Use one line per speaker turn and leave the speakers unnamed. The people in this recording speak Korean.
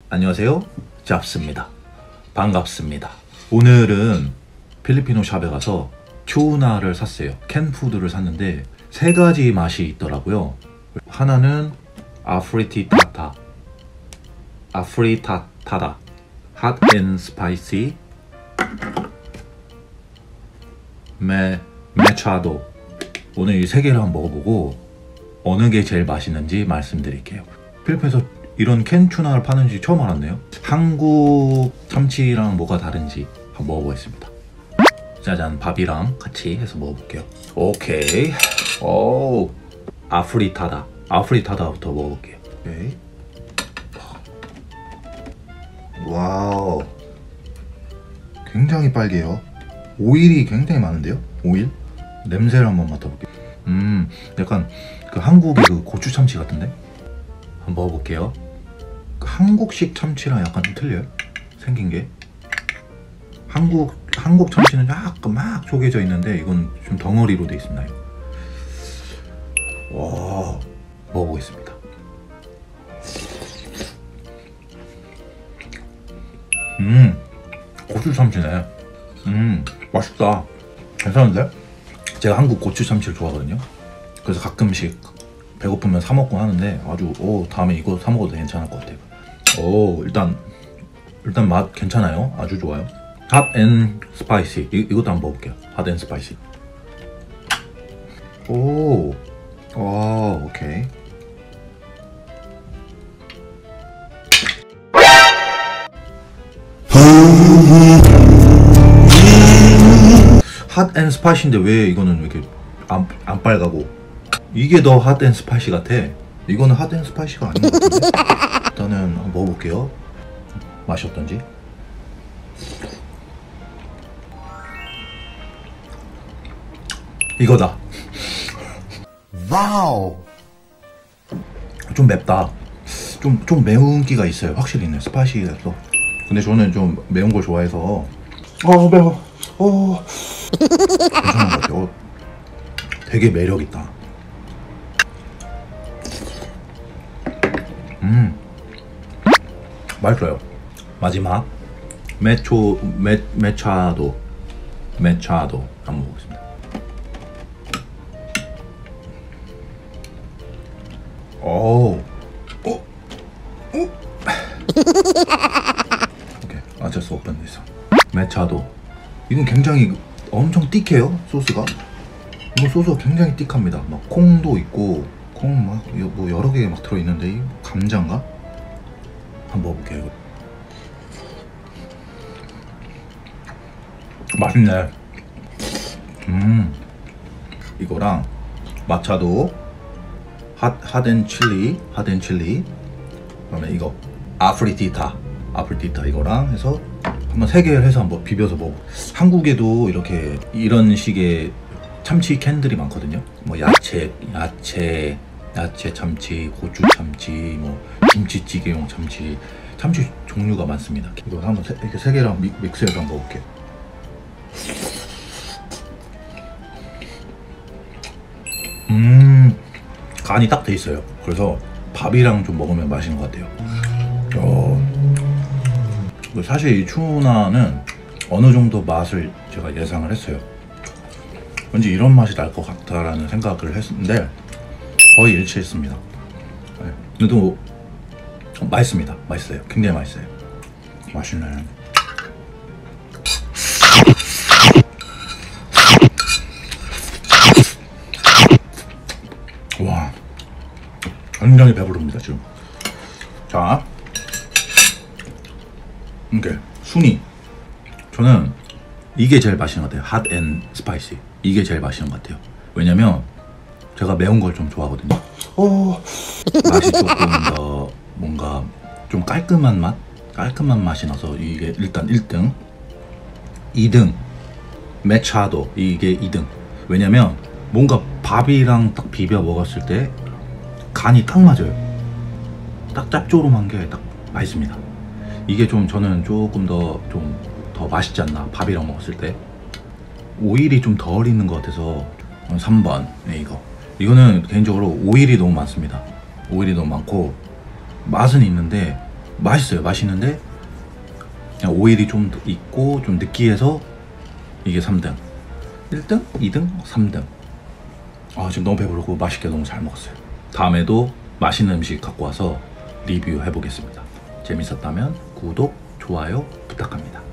안녕하세요, 잡스입니다. 반갑습니다. 오늘은 필리핀어 샵에 가서 튜나를 샀어요. 캔푸드를 샀는데 세 가지 맛이 있더라고요. 하나는 아프리타다, 핫 앤 스파이시, 메차도. 오늘 이 세 개를 한번 먹어보고 어느 게 제일 맛있는지 말씀드릴게요. 필리핀에서 이런 캔 튜나를 파는지 처음 알았네요. 한국 참치랑 뭐가 다른지 한번 먹어보겠습니다. 짜잔, 밥이랑 같이 해서 먹어볼게요. 오케이. 오, 아프리타다부터 먹어볼게요. 오케이. 와우, 굉장히 빨개요. 오일이 굉장히 많은데요? 오일? 냄새를 한번 맡아볼게요. 약간 그 한국의 그 고추 참치 같은데? 한번 먹어볼게요. 그 한국식 참치랑 약간 좀 틀려요. 생긴 게. 한국 참치는 약간 막 쪼개져 있는데 이건 좀 덩어리로 돼 있습니다. 와, 먹어보겠습니다. 고추 참치네. 맛있다. 괜찮은데? 제가 한국 고추 참치를 좋아하거든요. 그래서 가끔씩 배고프면 사 먹곤 하는데 아주 다음에 이거 사 먹어도 괜찮을 것 같아요. 일단 맛 괜찮아요. 아주 좋아요. 핫 앤 스파이시. 이것도 한번 먹어볼게요. 핫 앤 스파이시. 오케이. 핫 앤 스파이시인데 왜 이거는 이렇게 안 빨가고, 이게 더 핫 앤 스파이시 같아. 이거는 핫 앤 스파이시가 아닌 것 같은데. 일단은 한번 먹어볼게요. 맛이 어떤지. 이거다. 와우, 좀 맵다. 좀 매운 기가 있어요. 확실히 있네, 스파이시라서. 근데 저는 좀 매운 걸 좋아해서 매워. 괜찮은 것 같아요. 되게 매력있다. 맛있어요. 마지막 메차도 한번 먹겠습니다. 오케이, 어쩔 수 없던 있어. 메차도. 이건 굉장히 엄청 띡해요. 소스가. 이거 소스가 굉장히 띡합니다. 막 콩도 있고, 콩 막 뭐 여러 개 막 들어있는데, 감자인가? 한번 먹어볼게요. 이거. 맛있네. 이거랑 마차도 핫앤 칠리. 그다음에 이거 아프리티타 이거랑 해서 한번 세 개를 해서 한번 비벼서 먹어. 한국에도 이렇게 이런 식의 참치 캔들이 많거든요. 뭐 야채 참치, 고추 참치, 뭐 김치찌개용 참치 종류가 많습니다. 이거 한번 이렇게 세 개랑 믹스해서 한번 먹을게요. 간이 딱 돼 있어요. 그래서 밥이랑 좀 먹으면 맛있는 것 같아요. 사실 이 튜나는 어느 정도 맛을 제가 예상을 했어요. 왠지 이런 맛이 날 것 같다라는 생각을 했는데 거의 일치했습니다. 그래도 맛있습니다. 맛있어요. 굉장히 맛있어요. 맛있네. 와, 굉장히 배부릅니다 지금. 자, 이렇게 순위. 저는 이게 제일 맛있는 것 같아요. 핫 앤 스파이시. 이게 제일 맛있는 것 같아요. 왜냐면 제가 매운 걸 좀 좋아하거든요. 맛이 조금 더 뭔가 좀 깔끔한 맛이 나서 이게 일단 1등. 2등 메차도. 이게 2등. 왜냐면 뭔가 밥이랑 딱 비벼 먹었을 때 간이 딱 맞아요. 딱 짭조름한 게 딱 맛있습니다. 이게 저는 조금 더 맛있지 않나, 밥이랑 먹었을 때. 오일이 좀 덜 있는 것 같아서 3번. 네, 이거는 개인적으로 오일이 너무 많습니다. 오일이 너무 많고 맛은 있는데 맛있어요. 맛있는데 그냥 오일이 좀 있고 좀 느끼해서 이게 3등. 1등, 2등, 3등. 아, 지금 너무 배부르고 맛있게 너무 잘 먹었어요. 다음에도 맛있는 음식 갖고 와서 리뷰해 보겠습니다. 재밌었다면 구독, 좋아요 부탁합니다.